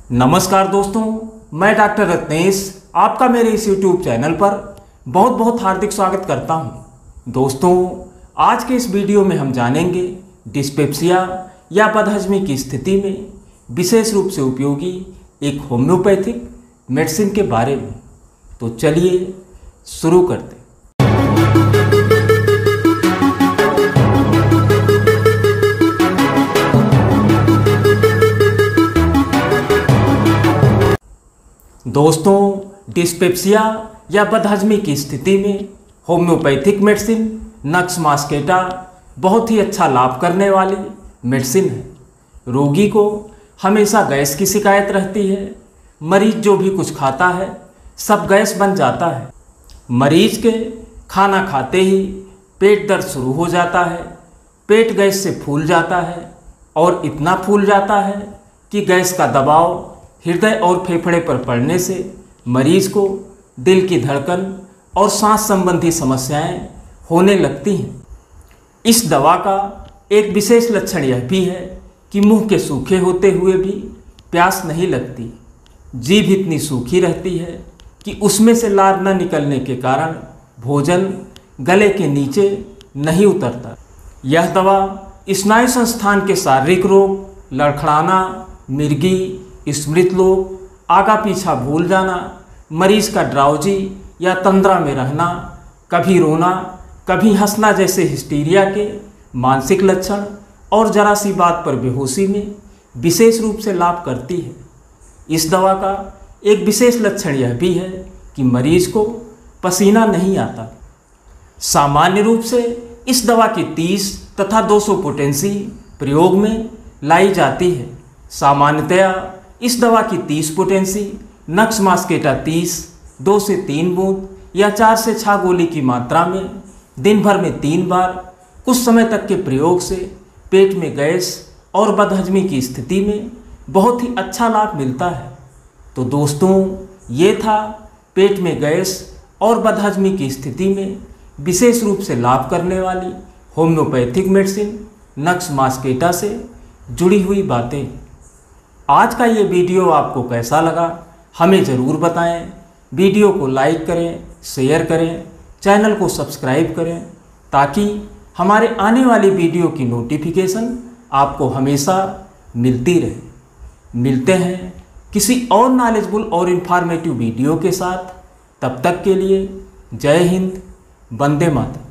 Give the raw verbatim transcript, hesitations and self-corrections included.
नमस्कार दोस्तों, मैं डॉक्टर रत्नेश आपका मेरे इस यूट्यूब चैनल पर बहुत बहुत हार्दिक स्वागत करता हूं। दोस्तों, आज के इस वीडियो में हम जानेंगे डिस्पेप्सिया या बदहजमी की स्थिति में विशेष रूप से उपयोगी एक होम्योपैथिक मेडिसिन के बारे में। तो चलिए शुरू करते हैं। दोस्तों, डिस्पेप्सिया या बदहजमी की स्थिति में होम्योपैथिक मेडिसिन नक्स मास्केटा बहुत ही अच्छा लाभ करने वाली मेडिसिन है। रोगी को हमेशा गैस की शिकायत रहती है। मरीज जो भी कुछ खाता है सब गैस बन जाता है। मरीज के खाना खाते ही पेट दर्द शुरू हो जाता है, पेट गैस से फूल जाता है और इतना फूल जाता है कि गैस का दबाव हृदय और फेफड़े पर पड़ने से मरीज को दिल की धड़कन और सांस संबंधी समस्याएं होने लगती हैं। इस दवा का एक विशेष लक्षण यह भी है कि मुंह के सूखे होते हुए भी प्यास नहीं लगती। जीभ इतनी सूखी रहती है कि उसमें से लार न निकलने के कारण भोजन गले के नीचे नहीं उतरता। यह दवा स्नायु संस्थान के शारीरिक रोग, लड़खड़ाना, मिर्गी, स्मृति लोप, आगा पीछा भूल जाना, मरीज का ड्राउजी या तंद्रा में रहना, कभी रोना कभी हंसना जैसे हिस्टीरिया के मानसिक लक्षण और जरा सी बात पर बेहोशी में विशेष रूप से लाभ करती है। इस दवा का एक विशेष लक्षण यह भी है कि मरीज को पसीना नहीं आता। सामान्य रूप से इस दवा की तीस तथा दो सौ पोटेंसी प्रयोग में लाई जाती है। सामान्यतया इस दवा की तीस पोटेंसी नक्स मास्केटा तीस दो से तीन बूंद या चार से छह गोली की मात्रा में दिन भर में तीन बार कुछ समय तक के प्रयोग से पेट में गैस और बदहजमी की स्थिति में बहुत ही अच्छा लाभ मिलता है। तो दोस्तों, ये था पेट में गैस और बदहजमी की स्थिति में विशेष रूप से लाभ करने वाली होम्योपैथिक मेडिसिन नक्स मास्केटा से जुड़ी हुई बातें। आज का ये वीडियो आपको कैसा लगा हमें ज़रूर बताएं। वीडियो को लाइक करें, शेयर करें, चैनल को सब्सक्राइब करें ताकि हमारे आने वाली वीडियो की नोटिफिकेशन आपको हमेशा मिलती रहे। मिलते हैं किसी और नॉलेजफुल और इन्फॉर्मेटिव वीडियो के साथ। तब तक के लिए जय हिंद, वंदे मातरम।